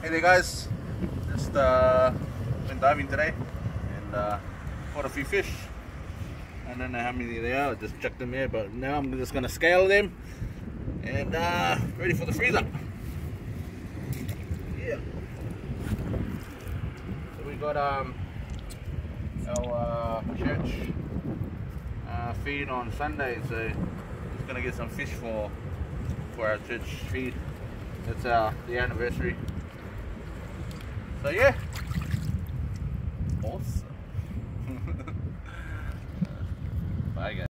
Hey there guys, just went diving today and caught a few fish. I don't know how many there are, I just chucked them here, but now I'm just going to scale them and ready for the freezer. Yeah. So we got our church feed on Sunday, so just going to get some fish for our church feed. That's the anniversary. So yeah, awesome. Bye guys.